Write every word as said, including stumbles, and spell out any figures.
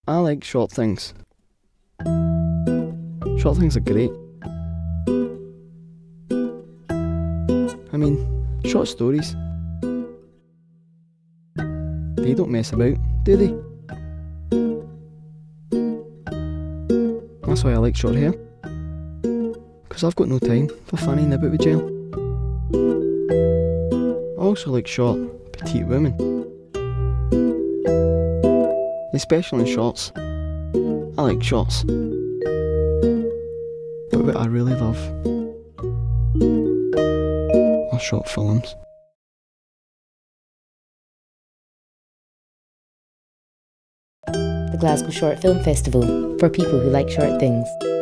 I like short things. Short things are great. I mean, short stories. They don't mess about, do they? That's why I like short hair. Because I've got no time for fannying about with gel. I also like short, petite women. Especially in shorts. I like shorts. But what I really love are short films. The Glasgow Short Film Festival, for people who like short things.